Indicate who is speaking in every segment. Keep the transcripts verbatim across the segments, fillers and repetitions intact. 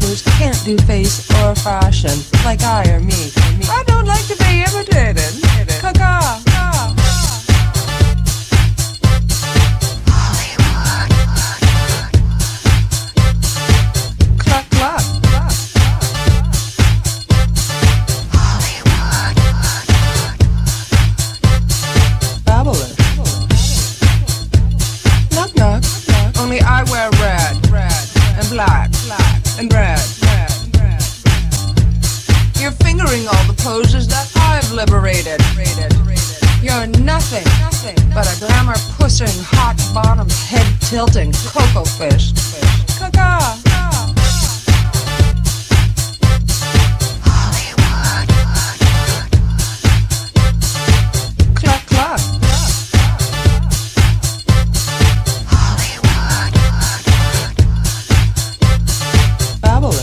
Speaker 1: who's can't do face or fashion like I or me. I don't like to be imitated. Caca. Cluck, cluck. Babylon. Knock, knock. Only I wear red, red, and black, black, and red, red, red. You're fingering all the poses that I've liberated. You're nothing, nothing but a glamour pushing, hot bottom, head tilting cocoa fish. Caca. Cluck, cluck. Babylon.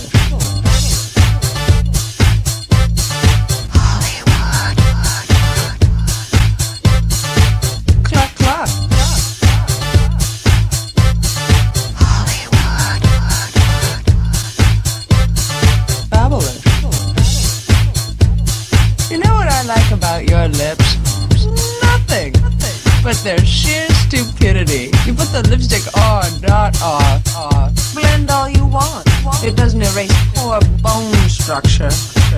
Speaker 1: Cluck, cluck. Babylon. You know what I like about your lips? Nothing. But their sheer stupidity. You put the lipstick on, not off, off. Blend all you want. It doesn't erase poor bone structure.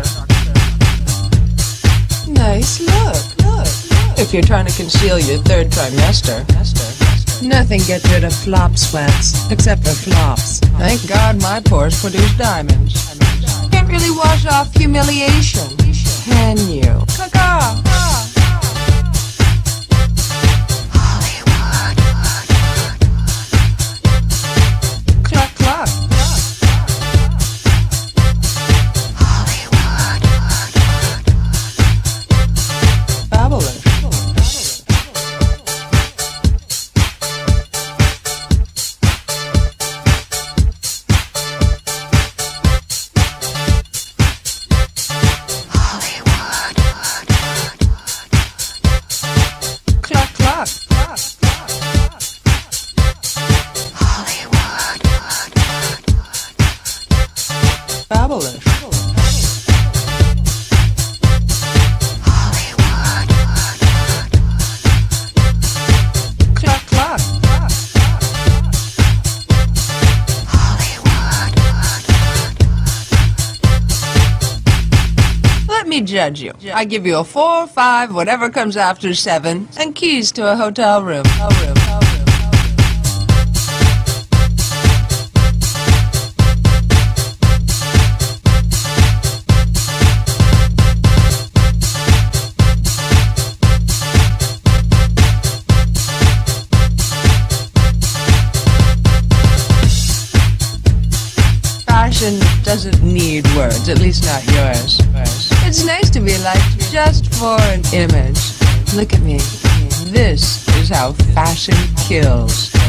Speaker 1: Nice look, look. If you're trying to conceal your third trimester. Nothing gets rid of flop sweats, except for flops. Thank God my pores produce diamonds. Can't really wash off humiliation, can you? Caca. Cluck, cluck. Babylon. Cluck, cluck. Babylon. Cluck, cluck. Let me judge you. I give you a four, five, whatever comes after seven, and keys to a hotel room. Hotel room, hotel room, hotel room. Fashion doesn't need words, at least not yours. It's nice to be liked just for an image. Look at me. This is how fashion kills.